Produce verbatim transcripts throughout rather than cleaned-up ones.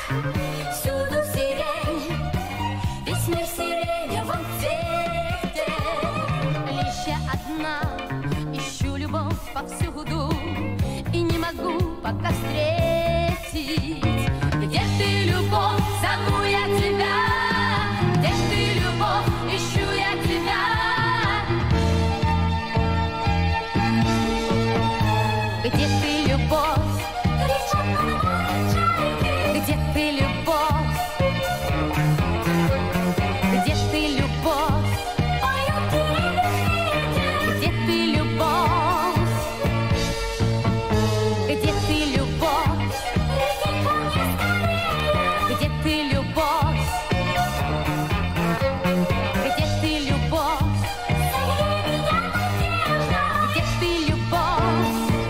Всюду сирень, весь мир в сиреневом цвете. Лишь я одна ищу любовь повсюду и не могу пока встретить. Где ты, любовь, зову я тебя? Где ты, любовь, ищу я тебя? Где ты, любовь? Где ты, любовь? Где ты, любовь? Где ты, любовь? Где ты, любовь? Где ты, любовь? Где ты, любовь? Где ты, любовь?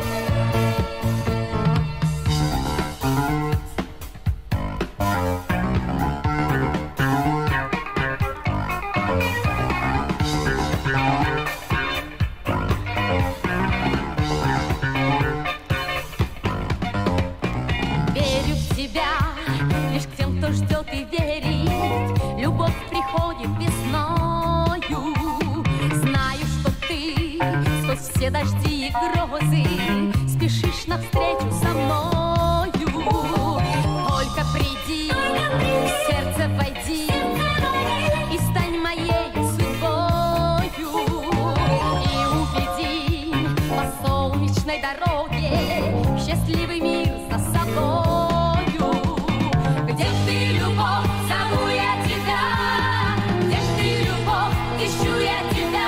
Верю в тебя, лишь к тем, кто ждет и верит. Любовь приходит весною. Знаю, что ты сквозь все дожди и грозы спешишь навстречу со мною. Только приди, в сердце войди и стань моей судьбою. И уведи по солнечной дороге в счастливый мир за собою. Где ты, любовь, зову я тебя? Где ты, любовь, ищу я тебя?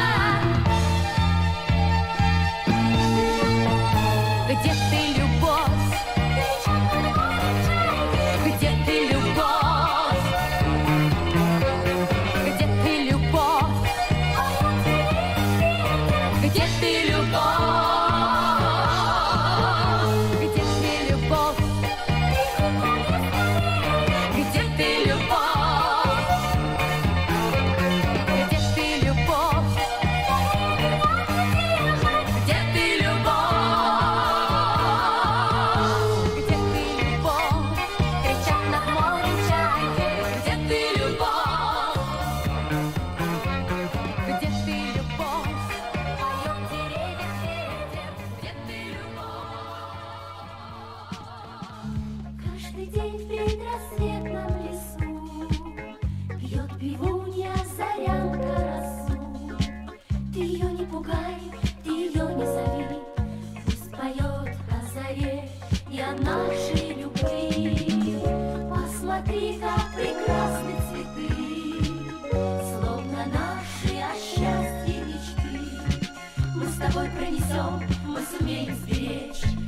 Где ты, любовь? Где ты, любовь? Где ты, любовь? Где ты, любовь? Где ты, любовь? Где ты, любовь? Где ты, любовь? Где ты, любовь? Где ты, любовь? Кричат над морем чайки. Где ты, любовь? Где ты, любовь? Поет в деревьях ветер. Где ты, любовь? Каждый день в предрассветном лесу пьет пивунья зарянка росу. Ты ее не пугай, ты ее не зови, пусть поет о заре и о нашей любви. Посмотри, как прекрасны цветы, словно наши о счастье мечты. Мы с тобой пронесем, мы сумеем сберечь